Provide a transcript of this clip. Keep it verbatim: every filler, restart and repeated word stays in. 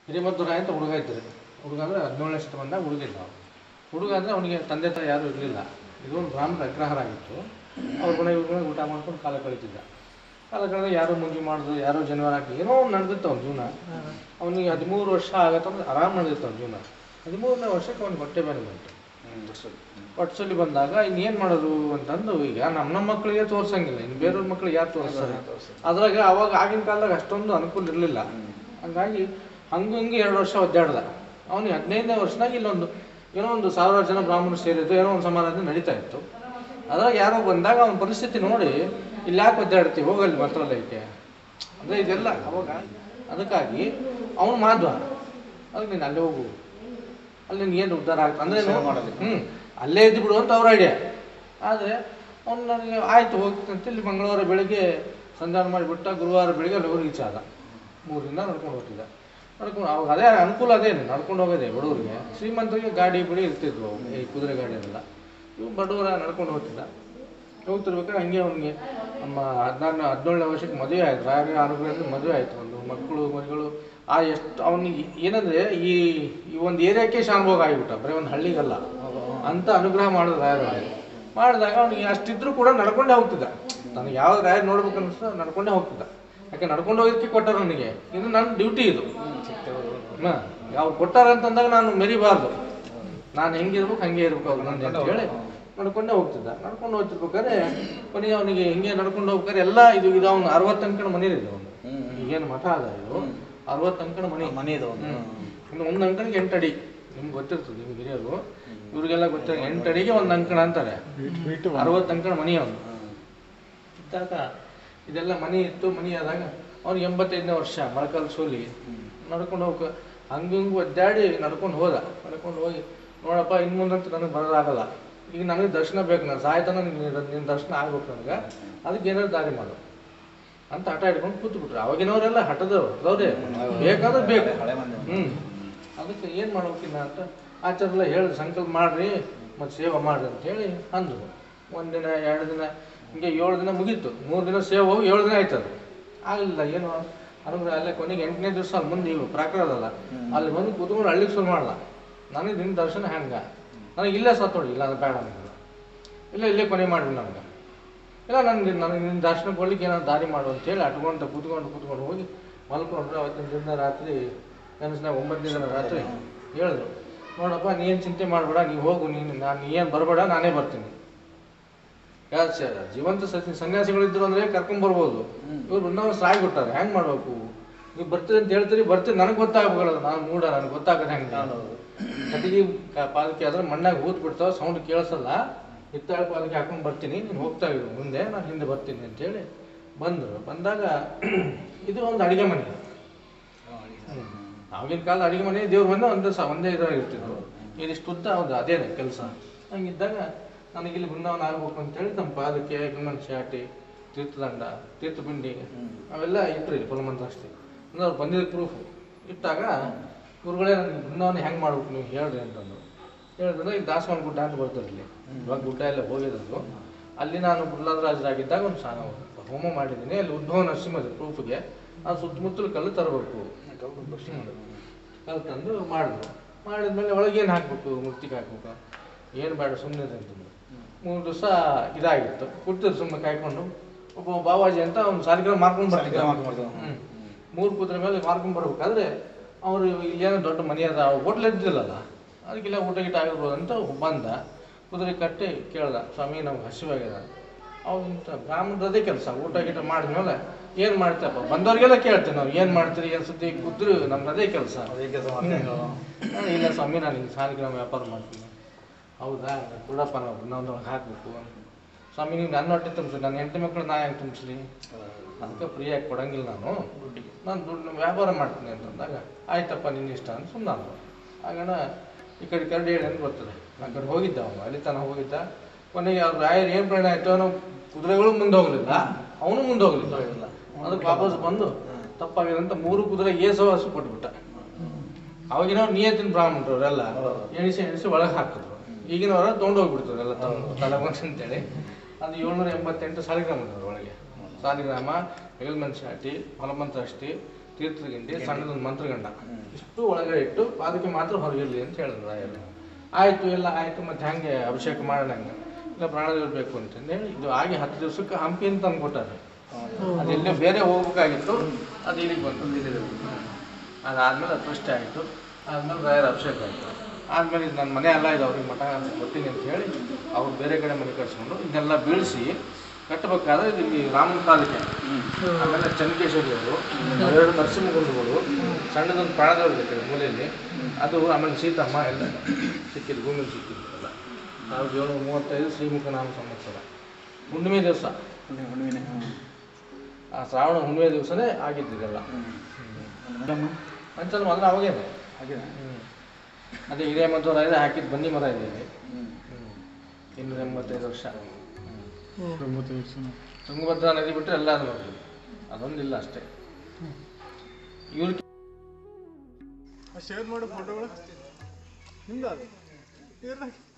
ಹಿರಿಮದ್ದೂರಾಯ ಅಂತ ಹುಡುಗ ಇದ್ದರು. ಹುಡುಗ ಅಂದರೆ ಹದಿನೇಳನೇ ಶತ ಬಂದಾಗ ಹುಡುಗಿಲ್ಲ. ಹುಡುಗ ಅಂದರೆ ಅವನಿಗೆ ತಂದೆ ತಾಯಿ ಯಾರೂ ಇರಲಿಲ್ಲ. ಇದೊಂದು ಬ್ರಾಹ್ಮಣ ಅಗ್ರಹಾರ ಆಗಿತ್ತು. ಅವ್ರ ಮನೆ ಇವ್ರ ಮನೆ ಊಟ ಮಾಡ್ಕೊಂಡು ಕಾಲ ಕಳೀತಿದ್ದ. ಕಾಲ ಕಳೆದ ಯಾರೋ ಮುಂಜಿ ಮಾಡಿದ್ರು, ಯಾರೋ ಜನವರ ಹಾಕಿ ಏನೋ ಒಂದು ನಡೆದಿತ್ತು ಅವ್ನ ಜೀವನ. ಅವನಿಗೆ ಹದಿಮೂರು ವರ್ಷ ಆಗತ್ತಂದ್ರೆ ಆರಾಮ್ ನಡೆದಿತ್ತು ಅವ್ನ ಜೀವನ. ಹದಿಮೂರನೇ ವರ್ಷಕ್ಕೆ ಅವ್ನಿಗೆ ಹೊಟ್ಟೆ ಬೇರೆ ಬಂತು. ಹೊಟ್ಟಸಲ್ಲಿ ಬಂದಾಗ ಇನ್ನೇನು ಮಾಡೋದು ಅಂತಂದು, ಈಗ ನಮ್ಮ ನಮ್ಮ ಮಕ್ಕಳಿಗೆ ತೋರ್ಸಂಗಿಲ್ಲ, ಇನ್ನು ಬೇರೆಯವ್ರ ಮಕ್ಳಿಗೆ ಯಾರು ತೋರಿಸ್ತಾರೆ? ಅದ್ರಾಗ ಅವಾಗ ಆಗಿನ ಕಾಲದಾಗ ಅಷ್ಟೊಂದು ಅನುಕೂಲ ಇರಲಿಲ್ಲ. ಹಂಗಾಗಿ ಹಂಗೆ ಹಿಂಗೆ ಎರಡು ವರ್ಷ ಒದ್ದಾಡ್ದ. ಅವನಿಗೆ ಹದಿನೈದನೇ ವರ್ಷದಾಗ ಇಲ್ಲೊಂದು ಏನೋ ಒಂದು ಸಾವಿರಾರು ಜನ ಬ್ರಾಹ್ಮಣರು ಸೇರಿದ್ದು, ಏನೋ ಒಂದು ಸಮಾರಾಧನೆ ನಡೀತಾ ಇತ್ತು. ಅದ್ರಾಗ ಯಾರೋ ಬಂದಾಗ ಅವನ ಪರಿಸ್ಥಿತಿ ನೋಡಿ, ಇಲ್ಲಿ ಯಾಕೆ ಒದ್ದಾಡ್ತೀವಿ, ಹೋಗಲ್ಲಿ ಮಂತ್ರಾಲಯಕ್ಕೆ ಅಂದರೆ ಇದೆಲ್ಲ ಅವಾಗ. ಅದಕ್ಕಾಗಿ ಅವನು ಮಾಧ್ವ, ಅದಕ್ಕೆ ನೀನು ಅಲ್ಲೇ ಹೋಗು, ಅಲ್ಲಿ ನಿನ್ಗೆ ಏನು ಉದ್ಧಾರ ಆಗ್ತದೆ ಅಂದರೆ ಹ್ಞೂ ಅಲ್ಲೇ ಇದ್ದು ಬಿಡು ಅಂತ ಅವ್ರ ಐಡಿಯಾ. ಆದರೆ ಅವ್ನು ನನಗೆ ಆಯಿತು ಹೋಗ್ತಂತ ಇಲ್ಲಿ ಮಂಗಳವಾರ ಬೆಳಗ್ಗೆ ಸಂಧಾನ ಮಾಡಿಬಿಟ್ಟ. ಗುರುವಾರ ಬೆಳಗ್ಗೆ ಅಲ್ಲಿ ಹೋಗಿ ಆದ. ಮೂರಿಂದ ನಡ್ಕೊಂಡು ಹೋಗ್ತಿದ್ದ. ನಡ್ಕೊಂಡು ಅವಾಗ ಅದೇ ಅನುಕೂಲ ಅದೇನು ನಡ್ಕೊಂಡು ಹೋಗೋದೆ. ಬಡವರಿಗೆ, ಶ್ರೀಮಂತರಿಗೆ ಗಾಡಿ ಬಿಡಿ ಇರ್ತಿದ್ವು, ಈ ಕುದುರೆ ಗಾಡಿ ಅದೆಲ್ಲ. ಇವು ಬಡವರ ನಡ್ಕೊಂಡು ಹೋಗ್ತಿದ್ದ. ಹೋಗ್ತಿರ್ಬೇಕಾದ್ರೆ ಹಂಗೆ ಅವ್ನಿಗೆ ನಮ್ಮ ಹದಿನಾರನೇ ಹದಿನೇಳನೇ ವರ್ಷಕ್ಕೆ ಮದುವೆ ಆಯಿತು. ರಾಯರ ಅನುಗ್ರಹದಿಂದ ಮದುವೆ ಆಯಿತು. ಒಂದು ಮಕ್ಕಳು ಮರಿಗಳು. ಆ ಎಷ್ಟು ಅವನಿಗೆ ಏನಂದರೆ ಈ ಈ ಒಂದು ಏರಿಯಾಕ್ಕೆ ಶಾನುಭೋಗ ಆಗಿಬಿಟ್ಟ, ಬರೀ ಒಂದು ಹಳ್ಳಿಗಲ್ಲ ಅಂತ ಅನುಗ್ರಹ ಮಾಡಿದ ರಾಯರು. ಮಾಡಿದಾಗ ಅವನಿಗೆ ಅಷ್ಟಿದ್ರೂ ಕೂಡ ನಡ್ಕೊಂಡೇ ಹೋಗ್ತಿದ್ದ. ನನಗೆ ಯಾವ ರಾಯರು ನೋಡ್ಬೇಕು ಅನ್ನಿಸ್ತು ನಡ್ಕೊಂಡೇ ಹೋಗ್ತಿದ್ದ. ಯಾಕೆ ನಡ್ಕೊಂಡು ಹೋಗೋದಕ್ಕೆ ಕೊಟ್ಟಾರ ನನಗೆ, ಇದು ನನ್ನ ಡ್ಯೂಟಿ ಇದು. ಹಾಂ, ಯಾವ ಕೊಟ್ಟಾರ ಅಂತಂದಾಗ ನಾನು ಮೆರಿಬಾರ್ದು, ನಾನು ಹೆಂಗಿರ್ಬೇಕು ಹಂಗೆ ಇರ್ಬೇಕು ಅವ್ರು ನಂದು ಅಂತ ಹೇಳಿ ನಡ್ಕೊಂಡೇ ಹೋಗ್ತಿದ್ದ. ನಡ್ಕೊಂಡು ಹೋಗ್ತಿರ್ಬೇಕಾದ್ರೆ ಕೊನೆಗೆ ಅವನಿಗೆ ಹಿಂಗೆ ನಡ್ಕೊಂಡು ಹೋಗ್ಬೇಕಾದ್ರೆ ಎಲ್ಲ ಇದು ಇದು ಅವ್ನು ಅರವತ್ತು ಅಂಕಣ ಮನೆ ಇದೆ. ಅವನು ಈಗೇನು ಮಠ ಅದ ಇದು, ಅರವತ್ತು ಅಂಕಣ ಮನೆ ಮನೆ ಇದೆ. ಇನ್ನು ಒಂದು ಅಂಕಣಿಗೆ ಎಂಟು ಅಡಿ. ನಿಮ್ಗೆ ಗೊತ್ತಿರ್ತದೆ, ನಿಮ್ಗೆ ಹಿರಿಯರು ಇವ್ರಿಗೆಲ್ಲ ಗೊತ್ತಿರ ಎಂಟು ಅಡಿಗೆ ಒಂದು ಅಂಕಣ ಅಂತಾರೆ. ಅರವತ್ತು ಅಂಕಣ ಮನೆ ಅವನು ಇದ್ದಾಗ ಇದೆಲ್ಲ ಮನೆ ಇತ್ತು. ಮನೆ ಆದಾಗ ಅವ್ನಿಗೆ ಎಂಬತ್ತೈದನೇ ವರ್ಷ, ಮೊಳಕಾಲು ಸೋಲಿ. ನಡ್ಕೊಂಡು ಹೋಗ ಹಂಗೆ ಹಿಂಗೆ ಒದ್ದಾಡಿ ನಡ್ಕೊಂಡು ಹೋದ. ನಡ್ಕೊಂಡು ಹೋಗಿ ನೋಡಪ್ಪ ಇನ್ನು ಮುಂದಂತೂ ನನಗೆ ಬರೋದಾಗಲ್ಲ, ಈಗ ನನಗೆ ದರ್ಶನ ಬೇಕು, ನಾನು ಸಾಯ್ತಾನ ನಿನ್ನ ದರ್ಶನ ಆಗ್ಬೇಕು ನನಗೆ, ಅದಕ್ಕೆ ಏನಾದ್ರು ದಾರಿ ಮಾಡು ಅಂತ ಹಠ ಹಿಡ್ಕೊಂಡು ಕೂತ್ಬಿಟ್ರು. ಅವಾಗಿನವರೆಲ್ಲ ಹಠದವ್ರು ಅದವ್ರೆ, ಬೇಕಾದ್ರೆ ಬೇಕು. ಹ್ಞೂ ಅದಕ್ಕೆ ಏನು ಮಾಡ್ಬೇಕಿನ್ನ ಅಂತ ಆಚಾರೆಲ್ಲ ಹೇಳಿದ್ರು, ಸಂಕಲ್ಪ ಮಾಡಿರಿ ಮತ್ತು ಸೇವೆ ಮಾಡಿರಿ ಅಂತೇಳಿ ಅಂದರು. ಒಂದಿನ ಎರಡು ದಿನ ಹಿಂಗೆ ಏಳು ದಿನ ಮುಗೀತು. ಮೂರು ದಿನ ಸೇವೆ ಹೋಗಿ ಏಳು ದಿನ ಆಯ್ತದು. ಆಗಲಿಲ್ಲ ಏನು ಅನುಗ್ರಹ. ಅಲ್ಲೇ ಕೊನೆಗೆ ಎಂಟನೇ ದಿವಸ ಅಲ್ಲಿ ಮುಂದೆ ಇವು ಪ್ರಾಕಾರದಲ್ಲ, ಅಲ್ಲಿ ಬಂದು ಕೂತ್ಕೊಂಡು ಹಳ್ಳಿಗೆ ಶುರು ಮಾಡಲ್ಲ. ನನಗೆ ನಿನ್ನ ದರ್ಶನ ಹೆಂಗೆ, ನನಗೆ ಇಲ್ಲೇ ಸತ್ತೋಡಿ, ಇಲ್ಲ ಅದು ಬೇಡ ನನಗೆ, ಇಲ್ಲ ಇಲ್ಲೇ ಕೊನೆ ಮಾಡಿರಿ ನನಗೆ, ಇಲ್ಲ ನನಗೆ ನನಗೆ ನಿನ್ನ ದರ್ಶನ ಕೊಡ್ಲಿಕ್ಕೆ ಏನಾದ್ರು ದಾರಿ ಮಾಡು ಅಂತೇಳಿ ಅಟ್ಕೊಂಡು ಕೂತ್ಕೊಂಡು ಕೂತ್ಕೊಂಡು ಹೋಗಿ ಮಲ್ಕೊಂಡ್ರೆ. ಅವತ್ತಿನ ದಿನ ರಾತ್ರಿ ಕನಸಿನಾಗ ಒಂಬತ್ತನೇ ದಿನ ರಾತ್ರಿ ಹೇಳಿದ್ರು, ನೋಡಪ್ಪ ನೀನು ಚಿಂತೆ ಮಾಡಬೇಡ, ನೀವು ಹೋಗು, ನೀನು ನಾನು ಏನು ಬರಬೇಡ, ನಾನೇ ಬರ್ತೀನಿ. ಯಾರು ಜೀವಂತ ಸತಿ ಸನ್ಯಾಸಿಗಳಿದ್ರು ಅಂದರೆ ಕರ್ಕೊಂಬರ್ಬೋದು. ಇವ್ರು ಬೃಂದಾವನ ಸಾಯ್ಬಿಟ್ಟಾರೆ, ಹೆಂಗೆ ಮಾಡಬೇಕು? ನೀವು ಬರ್ತೀರಿ ಅಂತ ಹೇಳ್ತೀರಿ, ಬರ್ತೀರಿ, ನನಗೆ ಗೊತ್ತಾಗಬೇಕಲ್ಲ, ನಾನು ಮೂಡ, ನನಗೆ ಗೊತ್ತಾಗದೆ ಹೆಂಗೆ. ನಾನು ಕಟ್ಟಿಗೆ ಪಾಲಕಿ ಆದ್ರೆ ಮಣ್ಣಾಗ ಊತ್ ಬಿಡ್ತಾವೆ, ಸೌಂಡ್ ಕೇಳಿಸಲ್ಲ. ಹಿತ್ತಾಳ ಪಾಲಕಿ ಹಾಕೊಂಡು ಬರ್ತೀನಿ, ನೀನು ಹೋಗ್ತಾ ಇದ್ರು ಮುಂದೆ, ನಾನು ಹಿಂದೆ ಬರ್ತೀನಿ ಅಂತೇಳಿ ಬಂದರು. ಬಂದಾಗ ಇದು ಒಂದು ಅಡುಗೆ ಮನೆ. ಆಗಿನ ಕಾಲ ಅಡುಗೆ ಮನೆ ದೇವ್ರ ಮನೆ ಒಂದೇ ಸ ಒಂದೇ ಇದ್ರಾಗ ಇರ್ತಿದ್ರು. ಇದಿಷ್ಟು ಉದ್ದ ಹೌದು ಅದೇನೆ ಕೆಲಸ. ಹಂಗಿದ್ದಾಗ ನನಗಿಲ್ಲಿ ಬೃಂದಾವನ ಆಗ್ಬೇಕು ಅಂತೇಳಿ ನಮ್ಮ ಪಾದಕ್ಕೆ ಗಮನ ಶಾಟಿ, ತೀರ್ಥದಂಡ, ತೀರ್ಥಪಿಂಡಿ ಅವೆಲ್ಲ ಇಟ್ಟರು ಇಲ್ಲಿ ಫಲಮಂತ್ರಾಸ್ತಿ. ಅಂದ್ರೆ ಅವ್ರು ಬಂದಿದ್ದ ಪ್ರೂಫ್ ಇಟ್ಟಾಗ ಗುರುಗಳೇ ನನಗೆ ಬೃಂದಾವನ ಹೆಂಗೆ ಮಾಡ್ಬೇಕು ನೀವು ಹೇಳ್ರಿ ಅಂತಂದು ಹೇಳಿದ್ರೆ, ಇಲ್ಲಿ ದಾಸವಾನ ಗುಡ್ಡ ಅಂತ ಬರ್ತಾರೆ ಇಲ್ಲಿ. ಇವಾಗ ಗುಡ್ಡ ಎಲ್ಲ ಹೋಗಿದ್ದು. ಅಲ್ಲಿ ನಾನು ಪ್ರಹ್ಲಾದರಾಜರಾಗಿದ್ದಾಗ ಒಂದು ಸಾನ ಹೋಮ ಮಾಡಿದ್ದೀನಿ. ಅಲ್ಲಿ ಉದ್ಭವ ನರಸಿಂಹದ ಪ್ರೂಫ್ಗೆ ಅದು ಸುತ್ತಮುತ್ತಲು ಕಲ್ಲು ತರಬೇಕು. ಕಲ್ಲು ತಂದು ಮಾಡಿದ್ರು. ಮಾಡಿದ್ಮೇಲೆ ಒಳಗೇನು ಹಾಕ್ಬೇಕು, ಮುಕ್ತಿಗೆ ಹಾಕ್ಬೇಕು, ಏನು ಬೇಡ ಸುಮ್ಮನೆ ಅಂತಂದು ಮೂರು ದಿವಸ ಇದಾಗಿತ್ತು. ಕೂತಿದ್ರು ಸುಮ್ಮನೆ ಕಾಯ್ಕೊಂಡು. ಒಬ್ಬ ಬಾವಾಜಿ ಅಂತ ಒಂದು ಸಾಲಿಗ್ರಾಮ ಮಾರ್ಕೊಂಡು ಬರ್ತಿದ್ದ. ಹ್ಞೂ ಮೂರು ಕುದುರೆ ಮೇಲೆ ಮಾರ್ಕೊಂಡು ಬರ್ಬೇಕಾದ್ರೆ ಅವರು ಇಲ್ಲೇನೋ ದೊಡ್ಡ ಮನೆ ಅದ, ಹೋಟ್ಲ್ ಇದ್ದಿಲ್ಲಲ್ಲ, ಅದಕ್ಕೆಲ್ಲ ಊಟ ಗೀಟ ಆಗಿರ್ಬೋದು ಅಂತ ಬಂದ. ಕುದುರೆ ಕಟ್ಟಿ ಕೇಳ್ದ, ಸ್ವಾಮಿ ನಮ್ಗೆ ಹಸಿವಾಗ್ಯದ. ಅವಂತ ಬ್ರಾಹ್ಮಣರದೇ ಕೆಲಸ, ಊಟ ಗೀಟ ಮಾಡಿದ್ಮೇಲೆ ಏನು ಮಾಡ್ತಪ್ಪ ಬಂದವ್ರಿಗೆಲ್ಲ ಕೇಳ್ತೀವಿ ನಾವು, ಏನು ಮಾಡ್ತೀರಿ ಏನು ಸುದ್ದಿ ಕುದ್ರು ನಮ್ದು ಅದೇ ಕೆಲಸ. ಅದೇ ಕೆಲಸ ಇಲ್ಲ ಸ್ವಾಮಿ, ನಾನು ಹಿಂಗೆ ಸಾಲಿಗ್ರಾಮ ವ್ಯಾಪಾರ ಮಾಡ್ತೀನಿ. ಹೌದಾ, ಕೊಡಪ್ಪ ನಾವು ಬೃಂದಾವನದೊಳಗೆ ಹಾಕಬೇಕು. ಸ್ವಾಮಿ ನೀವು ನನ್ನ ಹೊಟ್ಟೆ ತುಂಬಿಸಿ, ನನ್ನ ಹೆಂಡತಿ ಮಕ್ಕಳು ನಾ ಹೆಂಗೆ ತುಂಬಿಸ್ಲಿ, ಅದಕ್ಕೆ ಫ್ರೀಯಾಗಿ ಕೊಡೋಂಗಿಲ್ಲ, ನಾನು ನಾನು ದುಡ್ಡು ವ್ಯಾಪಾರ ಮಾಡ್ತೀನಿ ಅಂತಂದಾಗ ಆಯ್ತಪ್ಪ ನಿನ್ನ ಇಷ್ಟ ಅಂತ ಸುಮ್ಮನೆ ಅಂದರು. ಆಗಣ ಈ ಕಡೆ ಕರಡಿ ಹೇಳಿ ಅಂತ ಬರ್ತದೆ. ಆ ಕಡೆ ಹೋಗಿದ್ದ ಅವನು, ಅಲ್ಲಿ ತನಕ ಹೋಗಿದ್ದ. ಕೊನೆಗೆ ಅವ್ರು ರಾಯರು ಏನು ಪ್ರಯಾಣ ಆಯಿತು, ಅವನು ಕುದುರೆಗಳು ಮುಂದೆ ಹೋಗಲಿಲ್ಲ, ಅವನು ಮುಂದೆ ಹೋಗಲಿಲ್ಲ. ಅದಕ್ಕೆ ವಾಪಸ್ ಬಂದು ತಪ್ಪಾಗಿದೆ ಅಂತ ಮೂರು ಕುದುರೆ ಏಸೋ ಹಸು ಕೊಟ್ಬಿಟ್ಟ. ಅವಾಗಿನವ್ರು ನಿಯತ್ತಿನ ಬ್ರಾಹ್ಮಣರು ಅವರೆಲ್ಲ ಎಣಿಸಿ ಎಣಿಸಿ ಒಳಗೆ ಹಾಕಿದ್ರು. ಈಗಿನವರ ತೊಗೊಂಡು ಹೋಗ್ಬಿಡ್ತಾರೆ ಎಲ್ಲ ತಲೆಬಂದು ಅಂತೇಳಿ. ಅದು ಏಳ್ನೂರ ಎಂಬತ್ತೆಂಟು ಸಾಲಿಗ್ರಾಮ ಅದ್ರ ಒಳಗೆ. ಸಾಲಿಗ್ರಾಮ, ಹೆಗಲ್ಮನ್ ಶಾಟಿ, ಫಲಮಂತ್ರಾಷ್ಟಿ, ತೀರ್ಥಗಿಂಡಿ ಸಣ್ಣದೊಂದು ಮಂತ್ರಗಂಡ ಇಷ್ಟು ಒಳಗಡೆ ಇಟ್ಟು ಅದಕ್ಕೆ ಮಾತ್ರ ಹೊರಗಿರಲಿ ಅಂತ ಹೇಳಿದ್ರು ರಾಯರು. ಆಯಿತು ಎಲ್ಲ ಆಯಿತು, ಮತ್ತು ಹಾಗೆ ಅಭಿಷೇಕ ಮಾಡೋಣ ಹಂಗೆ ಇಲ್ಲ ಪ್ರಾಣದೇವರು ಬೇಕು ಅಂತಂದೇಳಿ ಇದು ಆಗಿ ಹತ್ತು ದಿವಸಕ್ಕೆ ಹಂಪಿ ಅಂತ ತಂದು ಕೊಟ್ಟಾರೆ. ಅದೆಲ್ಲೇ ಬೇರೆ ಹೋಗ್ಬೇಕಾಗಿತ್ತು, ಅದು ಇಲ್ಲಿಗೆ ಬಂತು ಇಲ್ಲಿದೆ. ಅದಾದಮೇಲೆ ಅದು ಪ್ರಶ್ನೆ ಆಯಿತು. ಆದಮೇಲೆ ರಾಯರ ಅಭಿಷೇಕ ಆಯಿತು. ಆದಮೇಲೆ ಇದು ನನ್ನ ಮನೆ ಎಲ್ಲ ಇದೆ ಅವ್ರಿಗೆ ಮಠ ಅಂತ ಕೊಡ್ತೀನಿ ಅಂತ ಹೇಳಿ ಅವ್ರು ಬೇರೆ ಕಡೆ ಮನೆ ಕಟ್ಸ್ಕೊಂಡು ಇದನ್ನೆಲ್ಲ ಬೀಳಿಸಿ ಕಟ್ಟಬೇಕಾದ್ರೆ ಇದು ಇಲ್ಲಿ ರಾಮನ ಕಾಲಕ್ಕೆ ಆಮೇಲೆ ಚೆನ್ನಕೇಶ್ವರಿ ಅವರು ಎರಡು ನರಸಿಂಹಗುಂಡುಗಳು ಸಣ್ಣದೊಂದು ಪ್ರಾಣದವ್ರು ಇರ್ತದೆ ಮೂಲೆಯಲ್ಲಿ ಅದು, ಆಮೇಲೆ ಸೀತಮ್ಮ ಎಲ್ಲ ಸಿಕ್ಕಿದ್ದು ಭೂಮಿಲಿ ಸಿಕ್ಕಿದ್ದು ಎಲ್ಲ. ಸಾವಿರದ ಏಳ್ನೂರ ಮೂವತ್ತೈದು ಶ್ರೀಮುಖ ನಾಮ ಸಂವತ್ಸರ ಹುಣ್ಣಿಮೆ ದಿವಸ, ಆ ಶ್ರಾವಣ ಹುಣ್ಣಿಮೆ ದಿವಸನೇ ಆಗಿದ್ದಿದೆಲ್ಲ. ಪಂಚಲ್ಮ ಅಂದ್ರೆ ಅವಾಗೇನೆ ಹಾಗೆ. ಅದೇ ಹಿರಿಯ ಮಧ್ವರ ಇದೆ ಹಾಕಿದ್ದು ಬನ್ನಿ ಮರ ಇದೆ ಇಲ್ಲಿ. ಇನ್ನೂರ ಎಂಬತ್ತೈದು ವರ್ಷ ತುಂಗಭದ್ರಾ ನದಿ ಬಿಟ್ಟರೆ ಎಲ್ಲ ಅದು ಬರ್ತದೆ, ಅದೊಂದಿಲ್ಲ ಅಷ್ಟೇ. ಇವ್ರಿಗೆ ಶೇರ್ ಮಾಡೋ ಫೋಟೋಗಳು ನಿಮ್ದು